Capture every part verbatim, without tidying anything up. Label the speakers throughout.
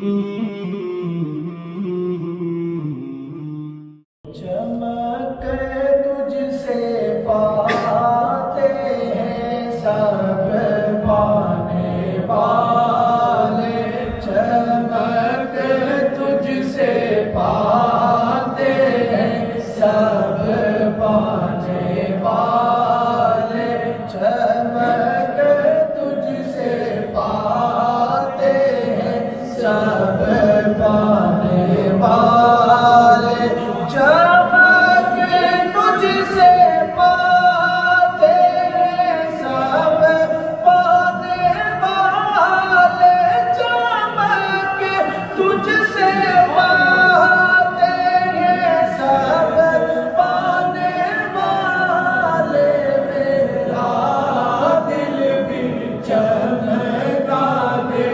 Speaker 1: चमक तुझसे पाते हैं सब पाने वाले, चमक तुझसे पाते हैं सब पाने वाले, चमक तुझसे पाते हैं सब पाने वाले, चमक तुझसे पाते हैं सब पाने वाले, चमक तुझसे पाते हैं सब पाने वाले, मेरा दिल भी चमका दे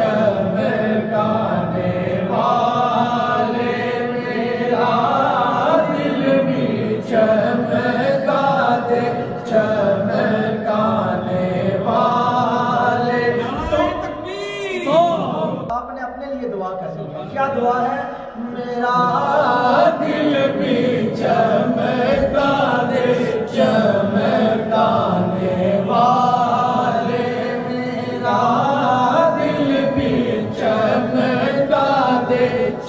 Speaker 1: चमकाने वाले, मेरा दिल भी चमका दे चमकाने वाले। तो आपने अपने लिए दुआ कैसे की? क्या दुआ है? मेरा दिल भी चमका दे चमकाने वाले, मेरा दिल भी चमका दे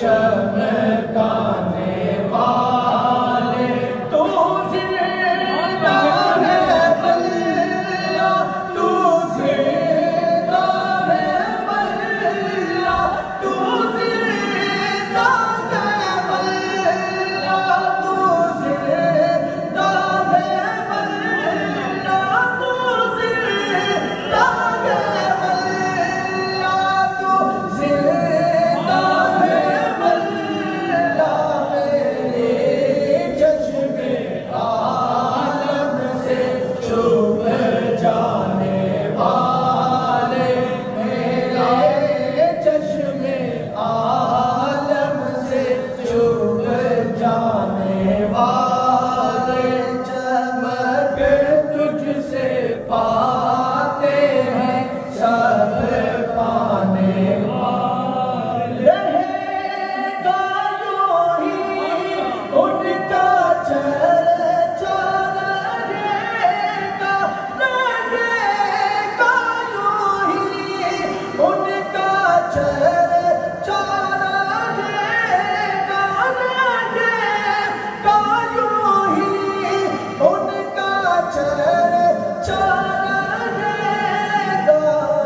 Speaker 1: चमकाने वाले। तू जिंदा है अल्लाह, तू जिंदा है अल्लाह, तू जिंदा है अल्लाह, तू जिंदा है अल्लाह, तू जिंदा है अल्लाह, तू जिंदा है अल्लाह, मेरे चश्मे आलम से छुप जाने वाले, मेरे चश्मे आलम से छुप जाने वाले, चमक तुझसे पाते हैं सब पाने वाले, रहेगा यूं ही उनका चर्चा रहेगा, रहेगा यूं ही उनका चर्चा रहेगा, रहेगा यूं ही उनका चर्चा रहेगा,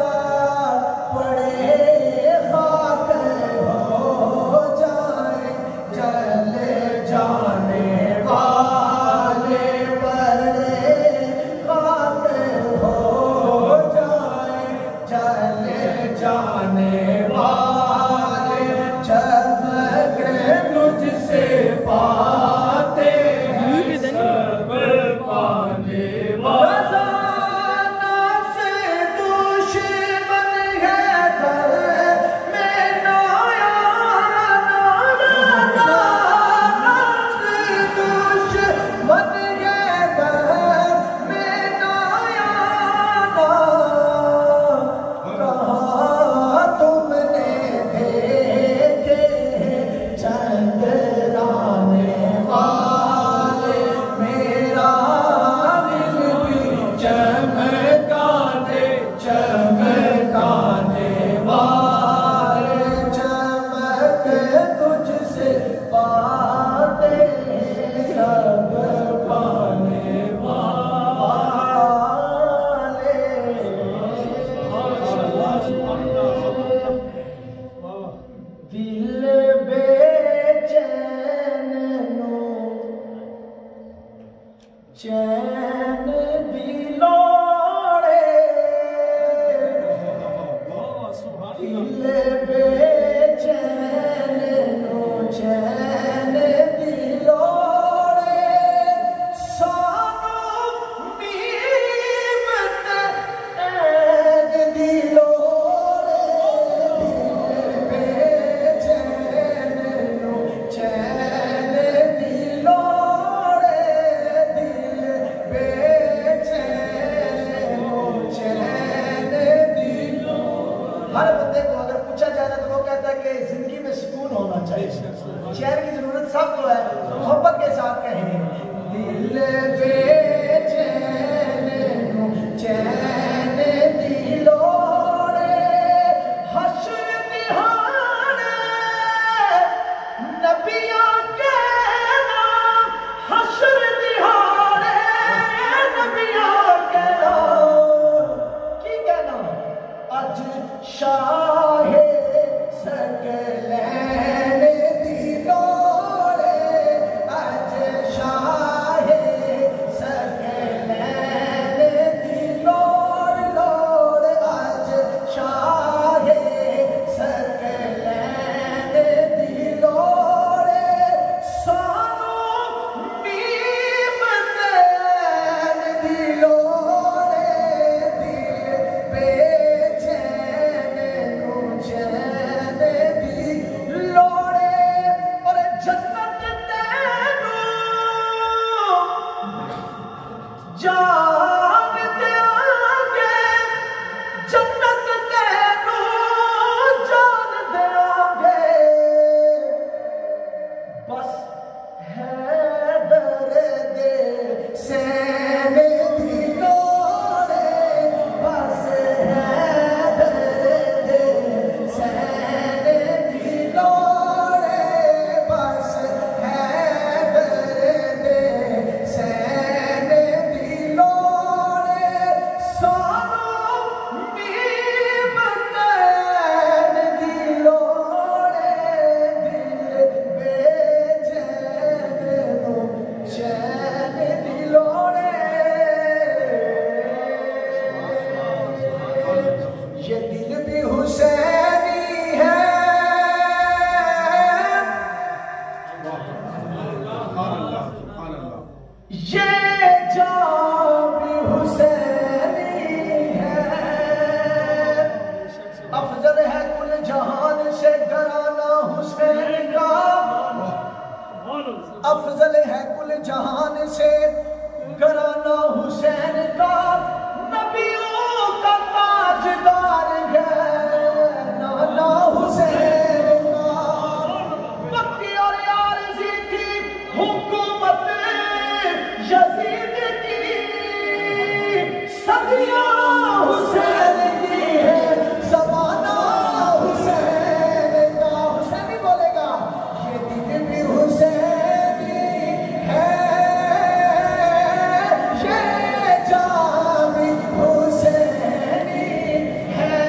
Speaker 1: पड़े खाक हो जाए जले जाने वाले, पड़े खाक हो जाए जले जाने वाले, चमक तुझसे पाते हैं सब पाने वाले, से दुश्मन है दर में नाया नाया, से दुश्मन है दर में नाया ना, कहा तुमने देखे चंद्राने वाले, मेरा दिल भी चमका दे चमकाने वाले, चमक तुझसे पाते हैं सब पाने वाले। दिल बेचैन नो चैन दिलोड़े, दिल बेचैन नो चैन दिलोड़े, सानो मीमत ऐन दिलोड़े, दिल बेचैन नो चैन दिलोड़े, दिल बेचैन नो चैन दिलोड़े। हर बंदे को अगर पूछा जाए तो सब तो है, मोहब्बत के साथ कहें दिल बेचैन नू चैन दिलोरे हश्र दिहाड़े नबियां के नाम हश्र दिहाड़े नबियां के नाम की कहना अज शाहे सकलैन दिलोरे अज शाहे सकलैन दिलोर लोर अज शाहे सकलैन दिलोरे सानू नीमत ऐन दिलोरे दिल बेचैन नू चैन दिलोरे और जन्नत तैनू जान देंगे जन्नत तैनू जान देंगे बस है दर्द सैन दिलोरे बस है दर्द सैन दिलोरे बस है दर्द सैन दिलोरे सानू नीमत ऐन दिलोरे दिल बेचैन नू चैन दिलोरे ये दिल भी हुसैनी है ये जान भी हुसैनी है अफजल है कुल जहान से घराना हुसैन का अफजल है कुल जहान से घराना हुसैन का नबियों का ताजदार है नाना हुसैन का वक्ती और आरज़ी थी हुकूमत यजीद की सदियां हुसैन की है ज़माना हुसैन का हुसैनी बोलेगा ये दिल भी हुसैनी है ये जान भी हुसैनी है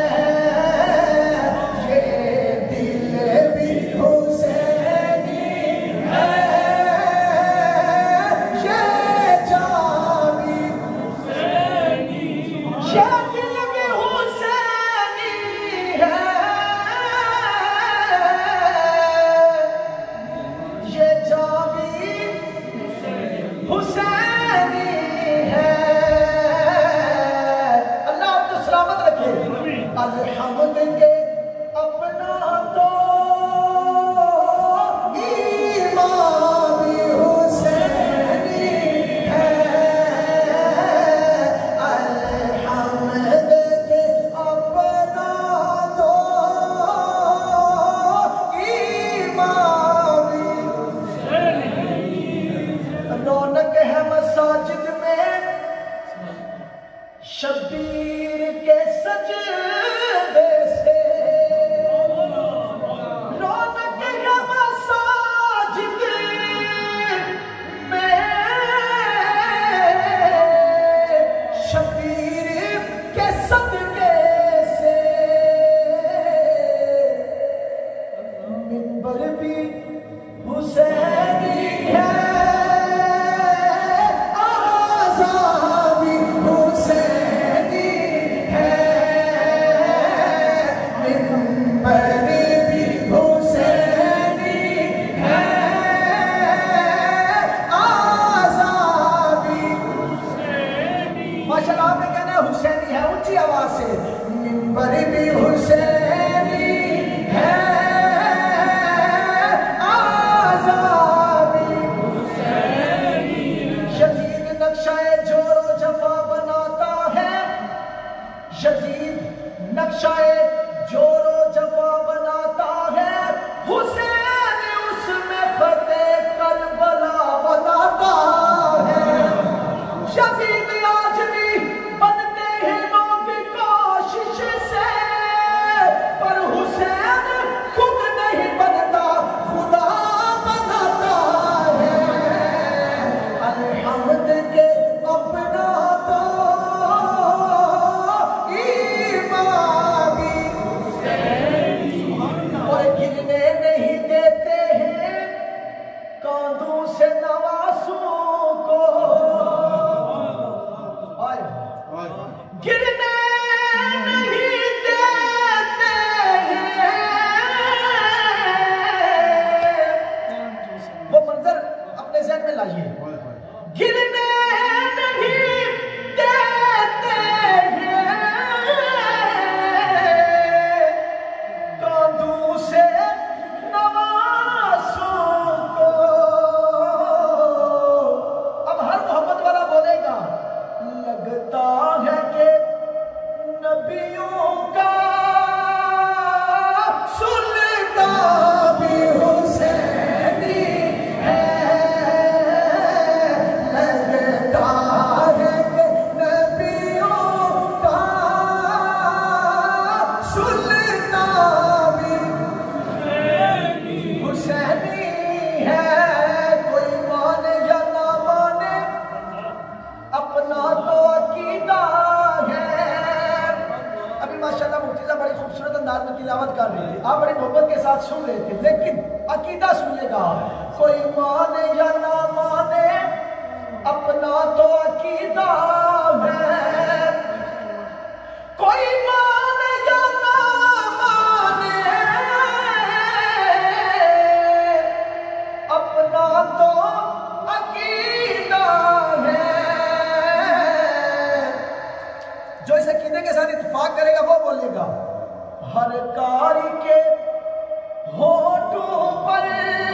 Speaker 1: ये दिल भी हुसैनी है ये जान भी ये दिल भी हुसैनी है ये जान भी हुसैनी है अल्लाह आपको सलामत रखे अल्हम्द के अपना तो ईमान भी हुसैनी है अल्हम्द के अपना तो ईमान भी रौनक है मसाजिद में शबीर के सजदे से रौनक है मसाजिद में शबीर के सदके से मिंबर भी हुसैनी है आज़ा भी हुसैनी है मिंबर भी हुसैनी है आज़ा भी माशाल्लाह आपने कहना है हुसैनी है ऊंची आवाज से मिंबर भी हुसैनी है आज़ा भी हुसैनी यजीद नक्शाए जोरो जफा बनाता है यजीद नक्शाए जोरो जफा तिलावत कर रहे थे, आप बड़ी मोहब्बत के साथ सुन रहे थे, लेकिन अकीदा सुनिएगा, कोई माने या ना माने अपना तो अकीदा है, कोई माने या ना माने अपना तो अकीदा है। जो इस अकीदे के साथ इत्तेफाक करेगा वो बोलेगा, हर कारी के होठों पर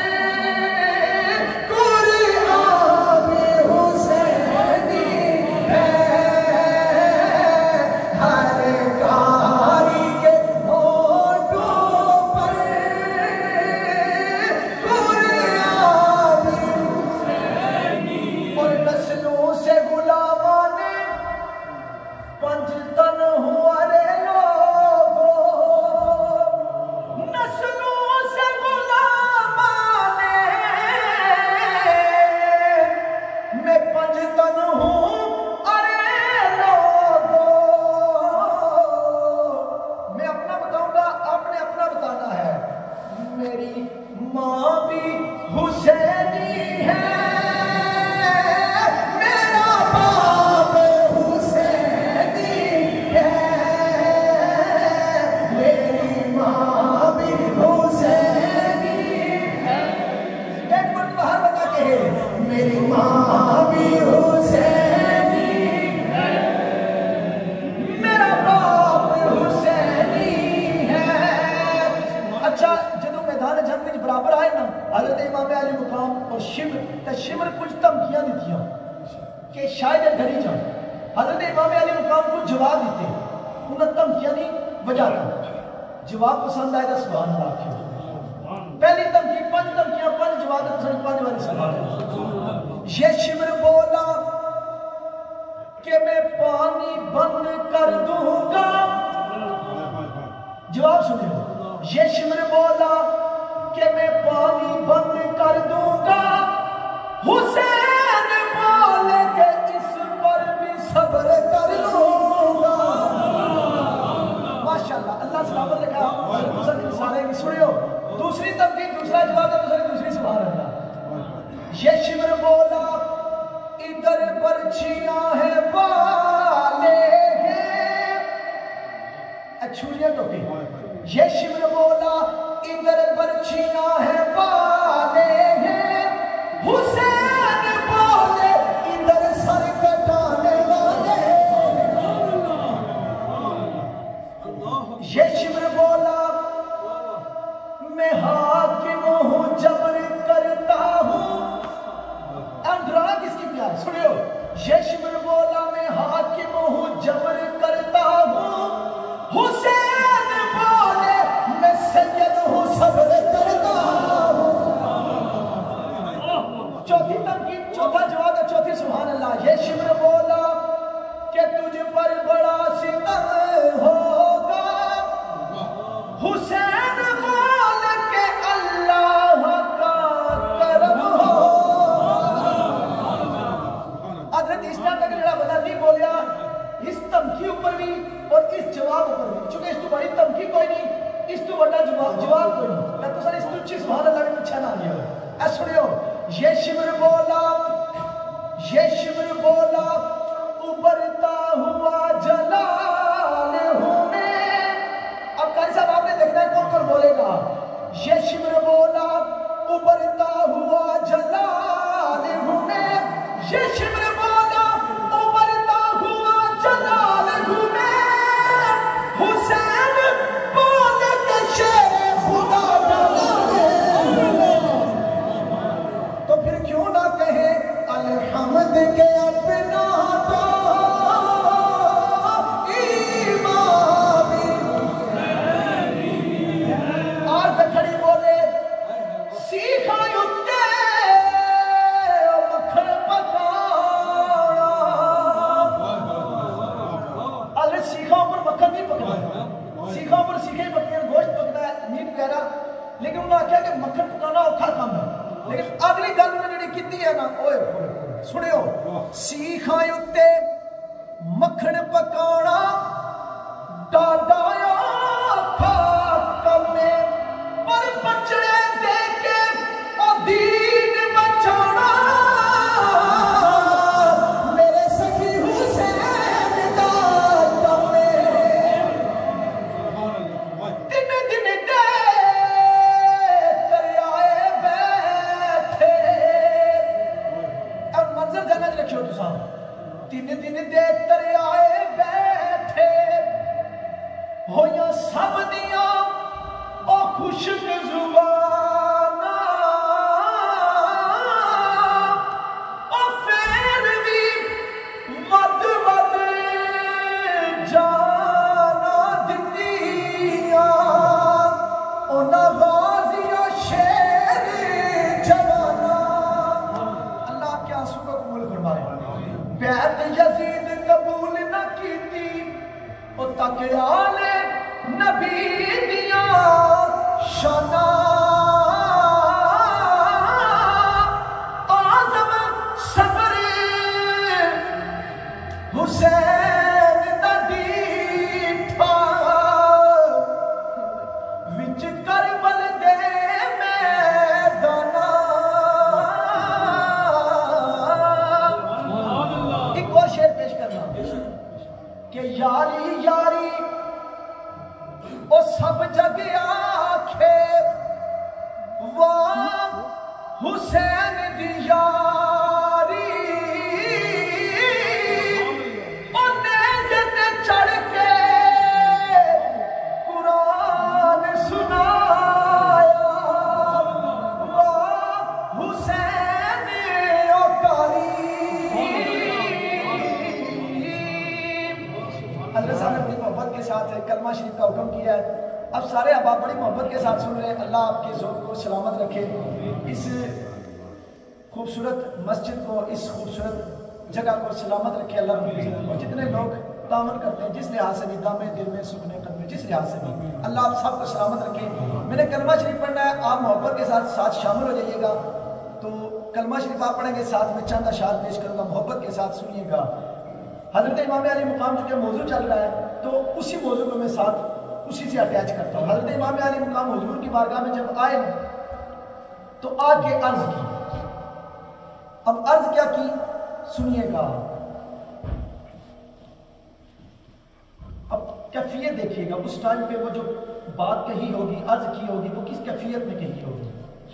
Speaker 1: कुरान हुसैनी है, हर कारी के होठों पर कुरान हुसैनी, और नस्लों से गुलामा ने पंजतन हुआ रे लोगों, नस्लों से गुलामा ने मैं पंजतन हूँ अरे लोगों। मैं अपना बताऊंगा, आपने अपना बताना है। मेरी माँ भी हुसैनी है, मेरा बाप हुसैनी है, मेरी माँ भी हुसैनी है। एक मिनट बाहर बता के, मेरी माँ भी हुसैनी है, मेरा बाप हुसैनी है। अच्छा, जदों मैदान जंग में बराबर आए ना हजरत इमाम अली मुकाम और शिमर, तो शिमर कुछ धमकियां दितियां कि शायद डरी जाए। हजरत इमाम अली मुकाम को जवाब दिते, उन्हें धमकियां नहीं वजह था जवाब पसंद आए तो सुभान अल्लाह आखियो। पहली धमकी पांच धमकियां, पांच जवाब पसंद, पांच वाली सुभान। ये शिमर बोला कि मैं पानी बंद कर दूंगा, जवाब सुनिए। ये शिमर बोला कि मैं पानी बंद कर दूंगा, हुसैन बोले कि इस पर भी सब्र कर लूंगा। माशाल्लाह, अल्लाह सलामत रखा। सारे की सुनियो, दूसरी धमकी, दूसरा जवाब, दूसरी दूसरी सुभान अल्लाह। ये शिमर बोला इधर बर्छियां है वाले हैं, छुरियां टोके। ये शिमर बोला इधर बर्छियां है वाले हैं, हुसैन बोले इधर सर कटाने वाले। ये शिमर बोला मैं हाकिम हूं, जबर करता हूं। डराना किसकी प्यार, सुनियो। ये शिमर बोला मैं हाकिम हूं, जबर करता हूं, हुसैन बोले मैं सैयद हूं, सब्र करता हूं। चौथी तनकीद, चौथा जवाब है, चौथी सुभान अल्लाह। ये शिमर बोला कि तुझ पर बड़ा सितम होगा, हुसैन बोल के अल्लाह का करम हो। हजरत इस टाइम तक जरा बता नहीं बोलिया, इस धमकी ऊपर भी और इस जवाब ऊपर भी, चूंकि इस तो बड़ी धमकी कोई नहीं, इस तो बड़ा जवाब जवाब कोई नहीं, मैं तो सर इस तो अच्छी सुभान अल्लाह के पीछे ना गया। ऐ सुनियो, ये शिमर बोला, ये शिमर बोला उबरता हुआ जलाल हूं मैं। अब कारी साहब आपने देखना है कौन कौन बोलेगा। ये शिमर बोला उबरता हुआ जलाल हूं मैं, ये शिमर बोला उबरता हुआ जलाल हूं मैं, हुसैन बोले के शेर खुदा तो फिर क्यों ना कहे अलहमद के अपना तो इमाम आज खड़ी बोले सीखा युक्ते मक्खन पकाना। अरे सीखा ऊपर मक्खन नहीं पकना, सीखा ऊपर सीखे पकने गोश्त पकना है, मीट वगैरह, लेकिन उन्होंने आख्या कि मक्खन पकाना औखा काम है। लेकिन अगली गल उन्होंने की है ना, ओए सुनियो, सीखा उत्ते मक्खन पकाना डाडा औखा खुशक जुबाना और फिर भी वद वद जाना दितिया उन्हां गाज़ियां शेर जवाना। अल्लाह के आंसू को कबूल फरमाए। बैत यजीद कबूल न कीती ओ तकयाले नबी दिया शाना आज़म सबर हुसैन दा दीठा विच करबल दे मैदाना। एक और शेर पेश करना कि यारी यारी ओ सब जग आखे वाह हुसैन दी यारी ओ नेज़े ते चढ़ के कुरान सुनाया वाह हुसैन ओ कारी। अल्लाह साहब ने बड़ी मोहब्बत के साथ कलमा शरीफ का हुक्म किया है। अब सारे अहबाब बड़ी मोहब्बत के साथ सुन रहे हैं। अल्लाह आपके ज़ौक़ को सलामत रखे, इस खूबसूरत मस्जिद को, इस खूबसूरत जगह को सलामत रखे अल्लाह। और जितने लोग तामन करते हैं जिस लिहाज से भी, दामे दिल में सुखने कदम में जिस लिहाज से भी, अल्लाह आप सबको सलामत रखे। मैंने कलमा शरीफ पढ़ना है, आप मोहब्बत के साथ साथ शामिल हो जाइएगा। तो कलमा शरीफ आप पढ़ेंगे, साथ में चंद अशार पेश करूँगा, मोहब्बत के साथ सुनिएगा। हज़रत इमाम अली मुकाम जो कि मौजू चल रहा है, तो उसी मौजू को मैं साथ उसी से अटैच करता हूँ। हज़रत इमाम अली मुकाम हुजूर की बारगाह में जब आए तो आके अर्ज की। अब अर्ज क्या की सुनिएगा। अब कैफियत देखिएगा, उस टाइम पे वो जो बात कही होगी, अर्ज की होगी, वो किस कैफियत में कही होगी।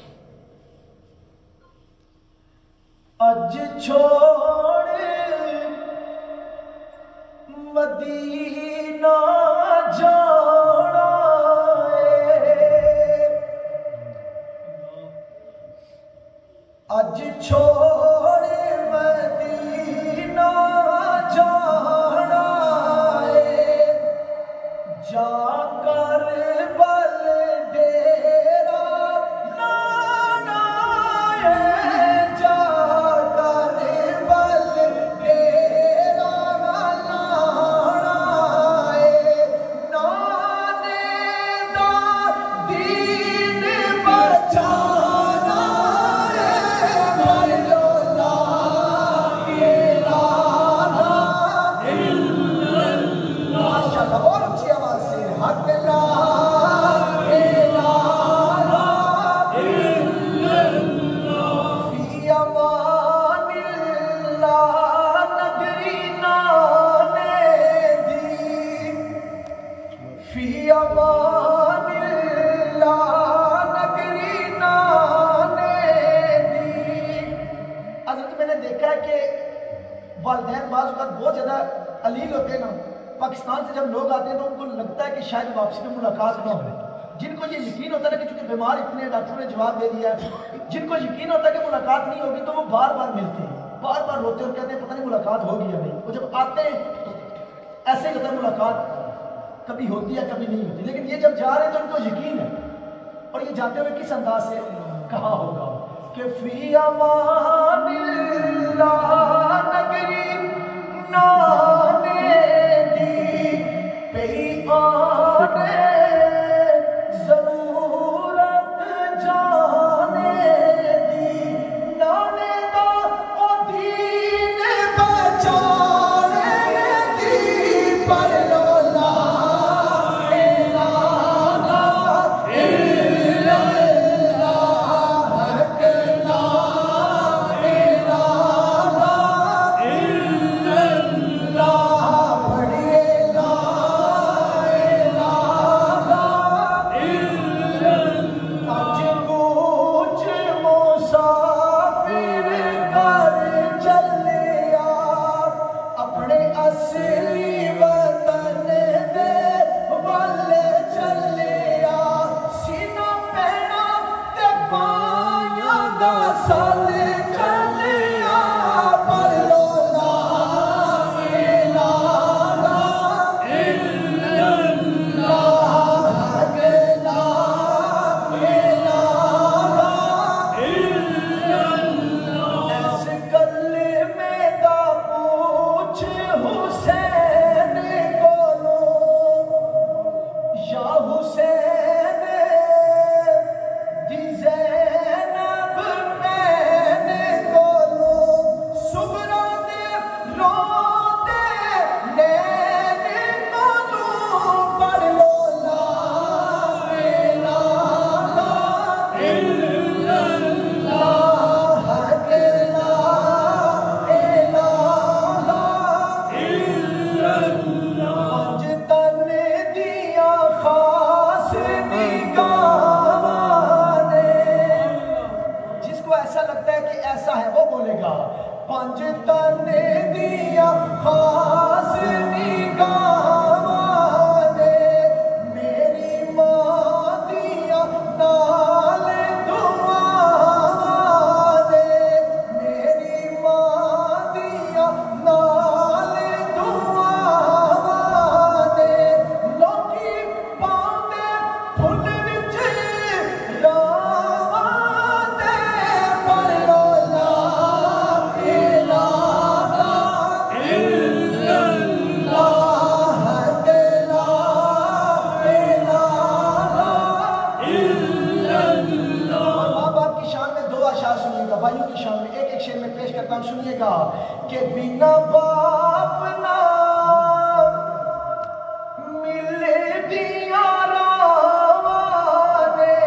Speaker 1: अज छोड़ मदीना जाना है, अज छोड़ मदीना जाना है, जाकर बल डेरा लाना है, जाकर बल डेरा लाना है, नाने दा दीन बचाना है, मान लो ला इलाहा इल्लल्लाह। माशाअल्लाह, और ऊंची आवाज से हक ला इलाहा इल्लल्लाह। फी अमानिल्लाह नगरी नाने दी, फी अमानिल्लाह नगरी नाने दी। हज़रत मैंने देखा है कि वालिदैन बाज़ औक़ात बहुत ज़्यादा अलील होते हैं ना। पाकिस्तान से जब लोग आते हैं तो उनको लगता है कि शायद वापसी में मुलाकात ना हो। जिनको ये यकीन होता है ना कि चूंकि बीमार इतने, डॉक्टरों ने जवाब दे दिया है, जिनको यकीन होता है कि मुलाकात नहीं होगी तो वो बार बार मिलते हैं, बार बार रोते हैं और कहते हैं पता नहीं मुलाकात होगी या नहीं। वो जब आते हैं तो ऐसे ही होता है, मुलाकात कभी होती है कभी नहीं होती। लेकिन ये जब जा रहे हैं तो उनको यकीन है। और ये जाते हुए किस अंदाज से कहा होगा कि फी अमानिल्लाह नगरी नाने दी, पई आने ज़रूरत जाने दी, नाने दा ओ दीन बचाने दी, पर लो ला इलाहा इल्लल्लाह, हक ला इलाहा इल्लल्लाह। पंज ताने दिया खास निगाहां ने मेरी मां दिया नाल दुआवां ने मेरी मां दिया नाल दुआवां ने लोकी पांदे फुल विच रावां दे पर ला इलाहा इल्लल्लाह के ला इलाहा इल्लल्लाह। माँ बाप की शान में दो अशार सुनिएगा, भाइयों की शान में एक एक शेर में पेश करता हूँ, सुनिएगा कि बिना बाप ना मिले दिया रावां ने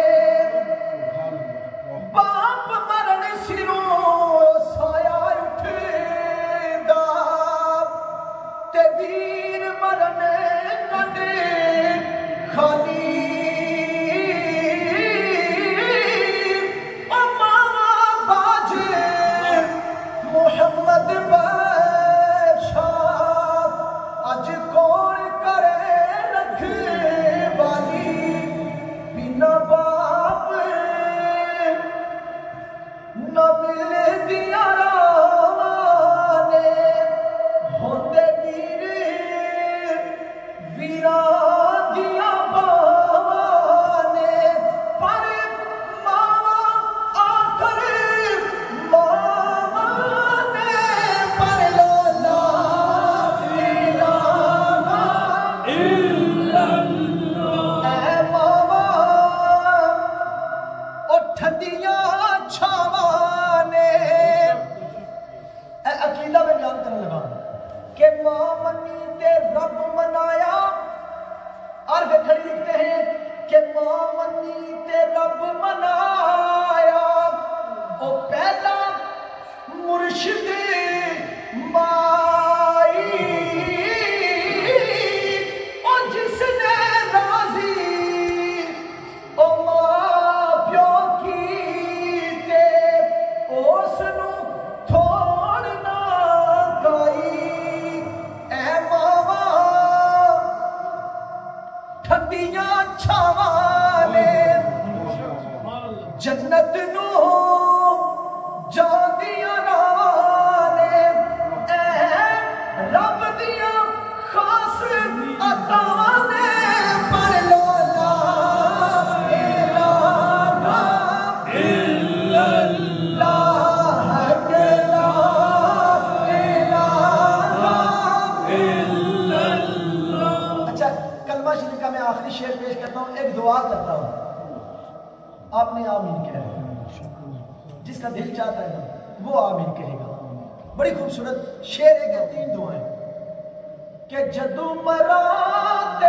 Speaker 1: बाप मरण सिरों साया उठदा ते वीर मरण कंडे खाली ओ मावा बाजे मोहम्मद बादशाह अज कौन करे रखवाली बिना बाप न मिले दिया रावां ने होंदे वीर वीरां दिया बावां ने पर मावा आखर मावा ने पर ला इलाहा इल्लल्लाह। ऐ मावा ओ ठंडियां छावां ने ए अकीदा में बयान करने लगा कि मां मनी ते रब मनाया और वे खड़ी लिखते हैं कि मां मनी ते रब मनाया ओ पहला मुर्शिद माई ओ जिसने राजी ओ मां प्यो कीते उसनू थोड़ ना गाई। ऐ मावा ठंडियां छावां ने जन्नत नू जांदियां रावां ने ऐ रब दिया खास अतावां ने पर ला इलाहा इल्लल्लाह के ला इलाहा इल्लल्लाह। अच्छा, कलमा शरीफ का मैं आखिरी शेर पेश करता हूँ, एक दुआ करता हूँ, आपने आमीन कहा, जिसका दिल चाहता है ना वो आमीन कहेगा। बड़ी खूबसूरत शेर है, तीन दुआएं कि जदू मराते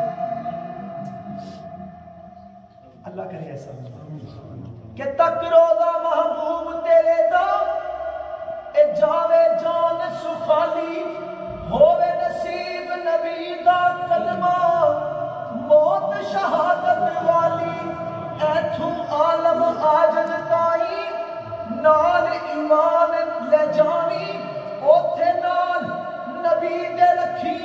Speaker 1: अल्लाह करे ऐसा कि तक रोजा महबूब तेरे दा ए जावे जान सुखाली होवे नसीब नबी दा कलमा मौत शहादत वाली ऐथू आलम आजन ताई नाल ईमान ले जानी ओथे नाल नबी दे रखी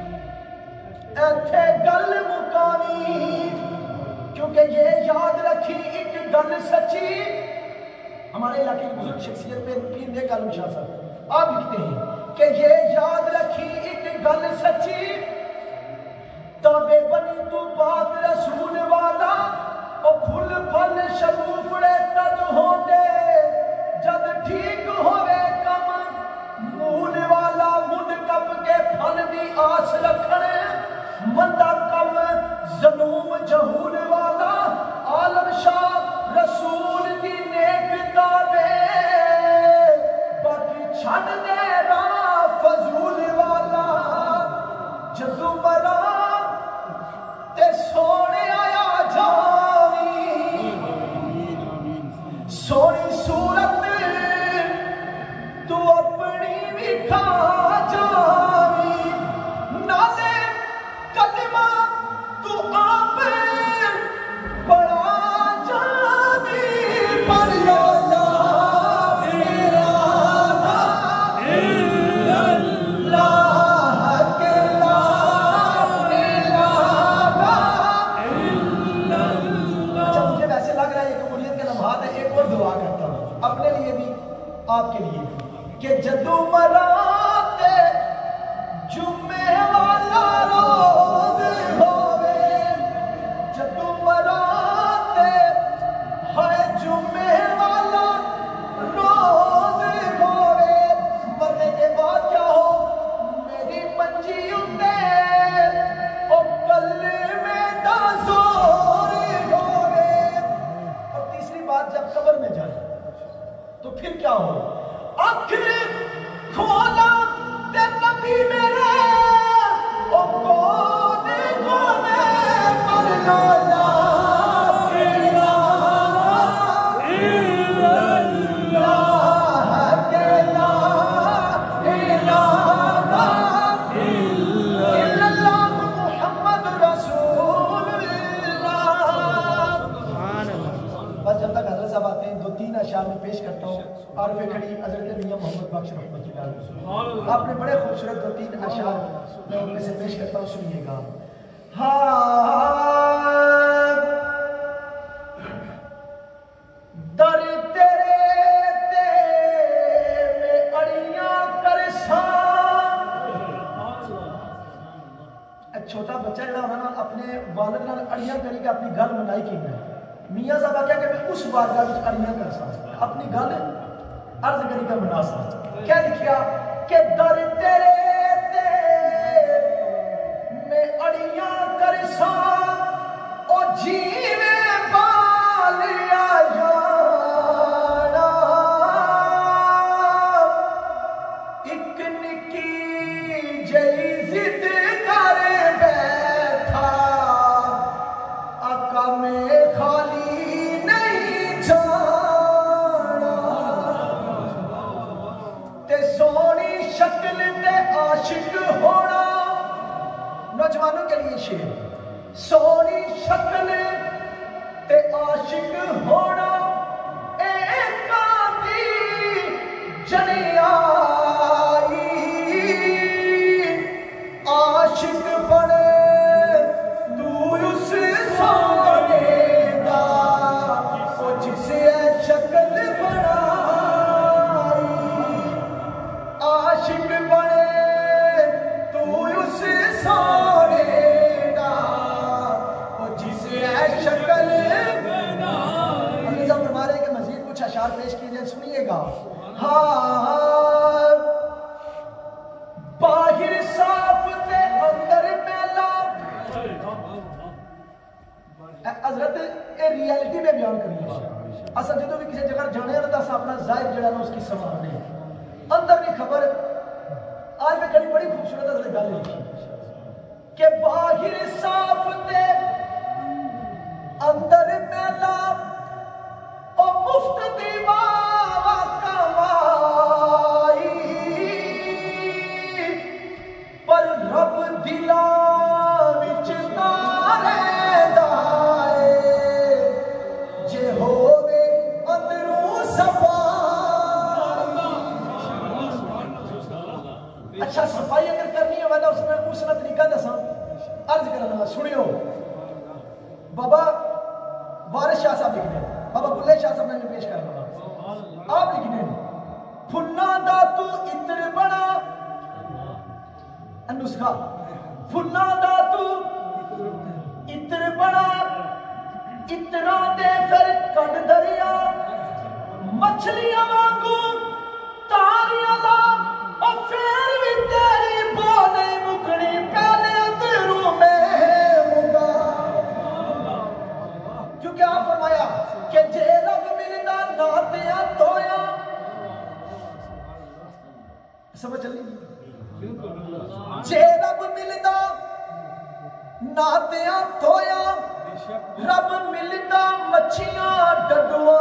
Speaker 1: ऐथे गल मुकानी क्योंकि ये याद रखी एक गल सच्ची। हमारे इलाके की बुजुर्ग शख्सियत पे पीर ने कालू शाह साहब आप लिखते हैं कि ये याद रखी एक गल सच्ची ताबे बनी तू पाक रसूल वाला ओ फुल फल शगुफड़े तज होंदे जद ठीक होवे कम मूल वाला मुंड कप के फल दी आस रखण मंदा कम ज़लूम जहूल वाला आलम शाह रसूल दी नेक ताबे बाकी छड़ दे राह फजूल वाला जदू मरा ते सो और दुआ करता हूँ अपने लिए भी आपके लिए भी कि जदू मराते जुम्मे वाला रोज होवे, जदू मराते है जुम्मे वाला रोज होवे, मरने के बाद क्या हो मेरी मंजी उते ओ कल में दाजोर होवे। और तीसरी बात जब कब्र में जाए तो फिर क्या हो, आखिर खोला ते नबी मेरे ओ कोने कोने पर ला इलाहा इल्लल्लाह के ला इलाहा इल्लल्लाह मुहम्मद रसूलुल्लाह। बस जब तक हजरत साहब आते हैं दो तीन अशार में पेश करता हूँ। आरफ खड़ी हजरत मियां मोहम्मद बख्श रहमतुल्लाह अलैह आपने बड़े खूबसूरत दो तीन अशार मैं उनमें से पेश करता हूँ, सुनिएगा। हाँ दर तेरे ते में अड़ियां करसा, छोटा बच्चा जड़ा होना ना अपने वालिद नाल अड़ियां करी के अपनी गल मनाई की है। मियां साहब आख्या कि मैं उस बारगाह विच अड़ियां कर सा अपनी गल अर्ज करी के मना सा। क्या लिखिया कि दर तेरे ते मैं अड़ियां कर सा ओ जीवे बालिया यारा, एक निकी जई जिद कर बैठा आका में खाली नहीं जाना, ते सोनी शक्ल ते आशिक होना। नौजवानों के लिए शेर, सोनी शक्ल ते आशिक होना एक आदि जनियाई, आशिक बने तू उस सोने दा ओ जिसे शक्ल बनाई, आशिक बने तू उस सोने दा ओ जिसे शक्ल बनाई। अभी सब फरमा रहे हैं कि मजीद कुछ अशार पेश कीजिए, सुनिएगा। हाँ बाहिर साफ ते अंदर मैला, हजरत ये रियलिटी में बयान करिए। असा जो भी किसी जगह जाने ना तो अपना जाहिर जड़ा ना उसकी संभालने अंदर की खबर आज में कड़ी बड़ी खूबसूरत हजरत गल लिखी कि बाहिर साफ ते अंदर मैला ओ मुफ्त दीवा कमाई, पर रब दिला विच तारे दाए जे होवे अंदरों सफाई। अच्छा सफाई अगर करनी है तो उसमें उसका तरीका दसा अर्ज करना, सुनियो। बाबा वारिस शाह साहब लिखने, बाबा बुल्ले शाह साहब ने पेश करना, आप लिखने फुल्ला दा तू इत्र बना, नुस्खा फुल्ला दा तू इत्र बना, इत्रा दे फिर कट दरिया, मछलियां वांगू तारियां ला और फिर भी तेरी बोले मुकड़ी पहले अंदरों में मुका। क्योंकि आप फरमाया कि जे रब मिलदा नातिया तोया, समझ चली जे रब मिलदा नातिया तोया, रब मिलदा मच्छियां डडुआ,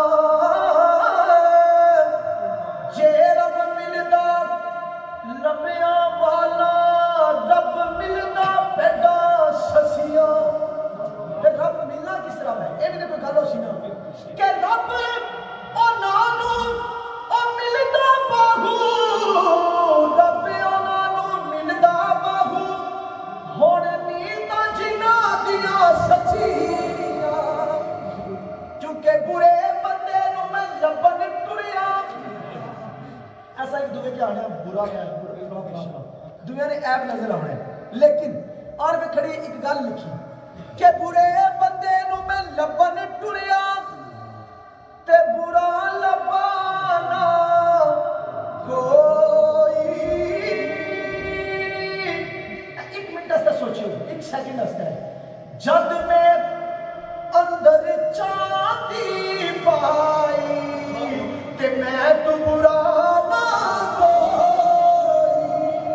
Speaker 1: जे रब मिलदा लम्बिया वाला, रब मिलदा पेडा ससिया। रब मिलना किस तरह है ये भी कोई गल हो सी ना कि रब ओ नानू ओ मिलदा बाहू, रब ओ नानू मिलदा बाहू, हुण नींदां जिन्हां दियां सच्चियां, क्योंकि बुरे बंदे दुनिया ने ऐप नजर आना है, लेकिन और वे खड़ी एक गल लिखी कि बुरे बंदे नू मैं लबन टुरिया ते बुरा लबाना कोई। एक मिनट से सोचियो, एक सेकंड है, जद में अंदर चाहती पाई ते मैं तू बुरा ना कोई।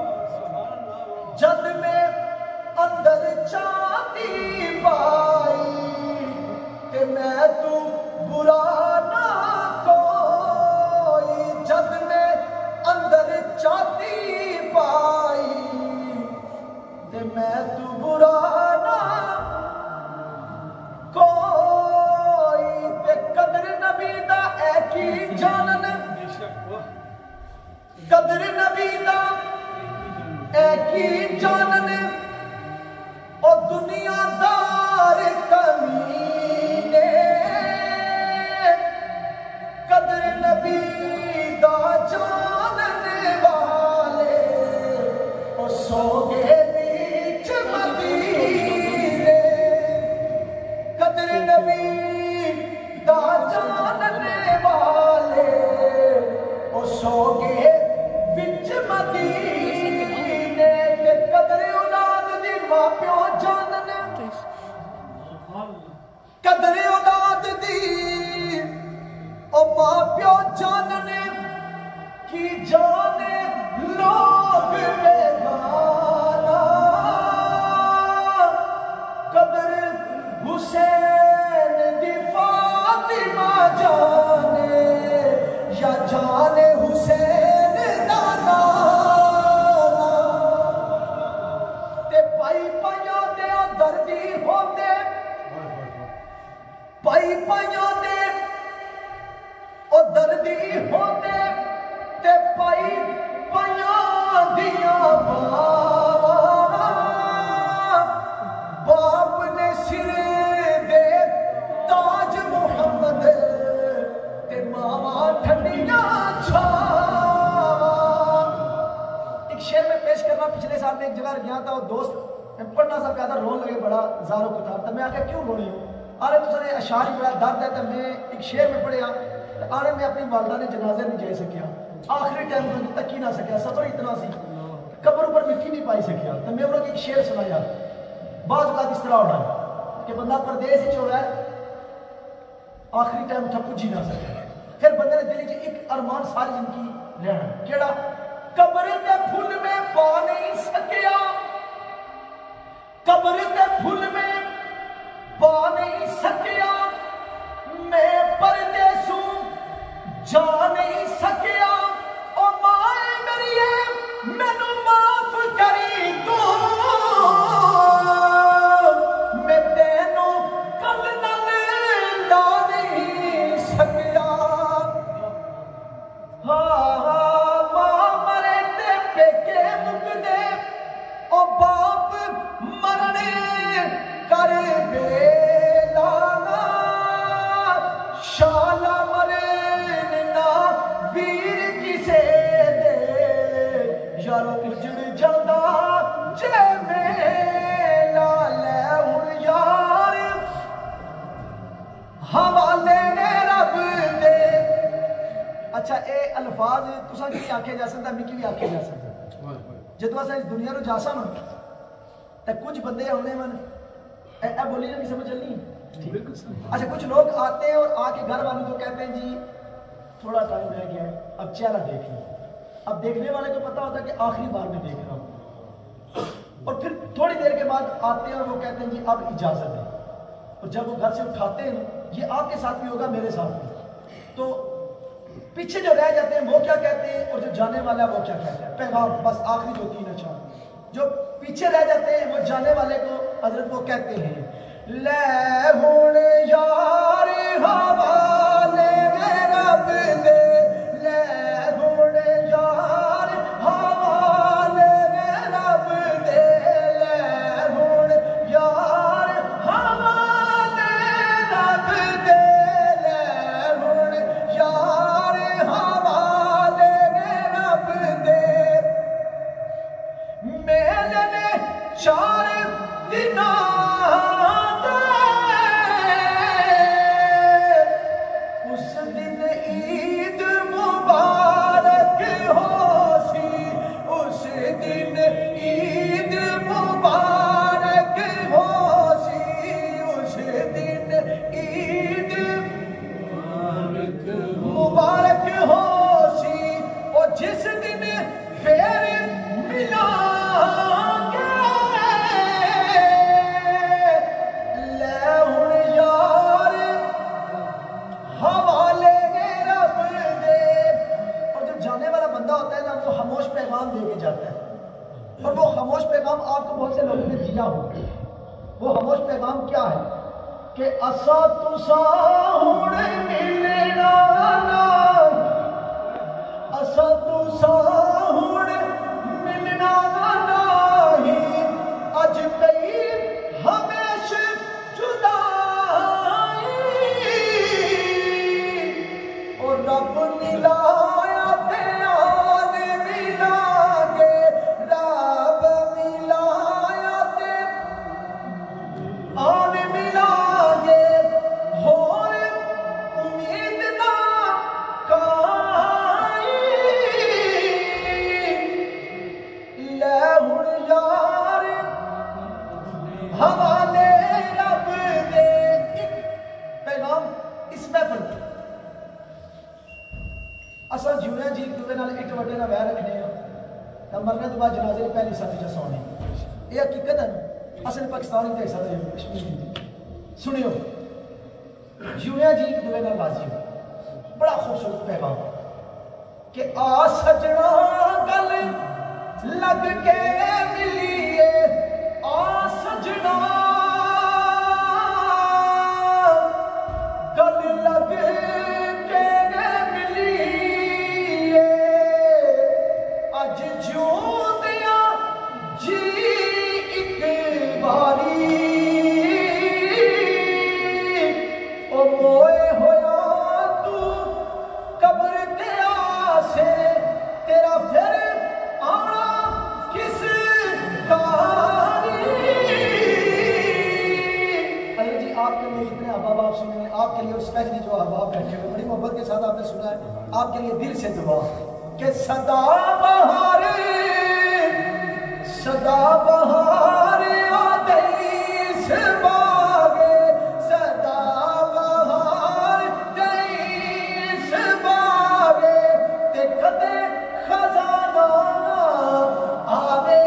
Speaker 1: जद में अंदर चाहती पाई ते मैं तू बुरा ना कोई। जद में अंदर चाहती पाई ते मैं तू बुरा ना कोई। ते कदर नबी दा ऐ की जानन, कदर नबी दा ऐ की जानन ओ दुनियादार कमीने। कदर नबी दा जानन वाले ओ सोगे बीच मदीने। कदर नबी दा जानने वाले ओ सोगे बिच मदीने। ते कदर औलाद दी मां प्यो जानन, कदर औलाद दी ओ मां प्यो जानन की जाने लोग बेगाना। कदर हुसैन दी फातिमा जाने या जाने हुसैन दा नाना। ते पाई पाइया दे दर्दी होंदे, पाई पाइया दे ओ दर्दी होंदे ते पाई पाइया दिया बावा। बाप ने सिर दे ताज मुहम्मद ते मावा ठंडिया छावा। एक शेर में पेश करना, पिछले साल में एक जगह गया था, वो दोस्त मैं पढ़ना सा प्यादा रोन लगे बड़ा जारो कुतार। तो मैं आख्या क्यों रोनी हूँ? अरे तुझे अशार ही बड़ा दर्द है। तो मैं एक शेर में पढ़िया, आने में अपनी वालदा ने जनाजे नहीं जा सकिया, आखिरी टाइम तो तक ही ना सकिया, सफर इतना सी कब्र ऊपर मिट्टी नहीं पाई सकिया। तो मैं उन्होंने एक शेर सुनाया। बाज बात इस तरह होना कि बंदा परदेश ही हो रहा है, आखिरी टाइम था पुज ही ना सके। फिर बंदे ने दिल च एक अरमान सारी जिंदगी लेना, केड़ा कब्र दे फुल में पा नहीं सकिया, कब्र दे फुल में पा नहीं सकिया। मैं परदेसू जा नहीं सकिया। ओ माए मेरी मैनू माफ करी तू, मैं तेनू कल नाल ला नहीं सकिया। हाँ मां मरे ते पेके मुकदे, ओ बाप मरने कर बेला। शाला मरे ना वीर किसे दे, यारो उजड़ जादा जे मेला ले हुण यार हवाले ने रब दे। अच्छा ये अल्फाज तुसा की आखे जा सकता, मिकी भी आखे जा सकता। जदों अस इस दुनिया में जा सन तो कुछ बंदे आने मन ए बोली ना, नहीं समझ चलनी। अच्छा कुछ लोग आते हैं और आके घर वालों को कहते हैं जी थोड़ा टाइम रह गया है, अब चेहरा देख लो। अब देखने वाले को पता होता है कि आखिरी बार में देख रहा हूँ, और फिर थोड़ी देर के बाद आते हैं और वो कहते हैं जी अब इजाजत है। और जब वो घर से उठाते हैं, ये आपके साथ भी होगा मेरे साथ भी, तो पीछे जो रह जाते हैं वो क्या कहते हैं और जो जाने वाला है वो क्या कहता है। पैगाम बस आखिरी जो तीन अक्षर, जो पीछे रह जाते हैं वो जाने वाले को हजरत वो कहते हैं ले हुण यार हवाले रब दे, ले हुण यार हवाले रब दे, ले हुण यार हवाले रब दे, ले हुण यार हवाले रब दे। कि असा तुसा हुण मिलना ना, असा तुसा हुण मिलना नहीं, अज कई हमेश जुदाई, और रब मिलाया ते आन मिलांगे, रब मिलाया ते आन मिलांगे, होर उम्मीद ना काई, ले हुण यार हवाले रब दे। एक पैगाम इस महफिल असा जिउने जी एक दूसरे नाल इट वड्डे नाल वैर रखने आ, मरने तो बाद जनाजे पहली साथी च सौने, ये हकीकत है। असल पाकिस्तान देख सकते कश्मीर सुनियो, जिउने जी एक दूसरे नाल राजी हो, बड़ा खूबसूरत पैगाम कि आ सजना गल लग के मिलिए, आ सजना गल लग के मिलिए, अज जिउंदियां जी एक बारी, ओ मोए होया तू कब्र ते आसे, तेरा फिर आना किस कारी। अरे जी आपके लिए जितने अहबाब आप सुने हैं, आपके लिए स्पेशली जो अहबाब बैठे हुए बड़ी मोहब्बत के साथ आपने सुना है, आपके लिए दिल से दुआ कि सदा बहार सदा बहार आ गई इस बागे, सदा बहार गई इस बागे, ते कदे खजाना आवे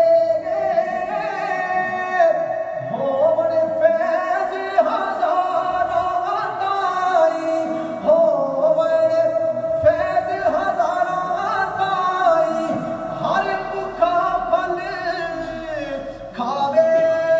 Speaker 1: होवन फैज हजारा ताई, होवन फैज हजारा ताई, हर भुखा फल खावे।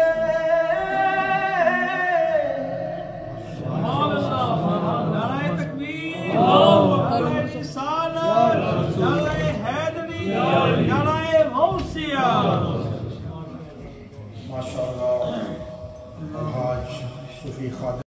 Speaker 2: नाराए तकबीर, नाराए रिसालत, नाराए हैदरी, नाराए गौसिया।
Speaker 3: माशाअल्लाह। आज सूफी खादिम